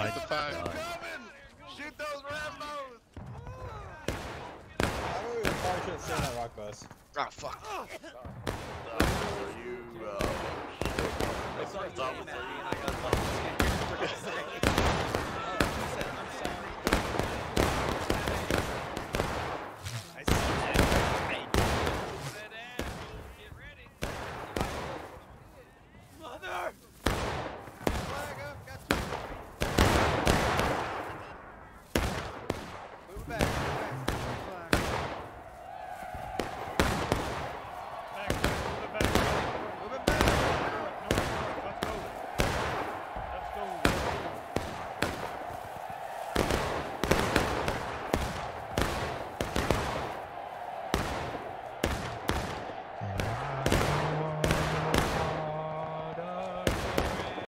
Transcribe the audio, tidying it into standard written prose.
Shoot the fire. Shoot those Rambos! I don't even probably shouldn't say that rock bus. Ah, fuck. Are you,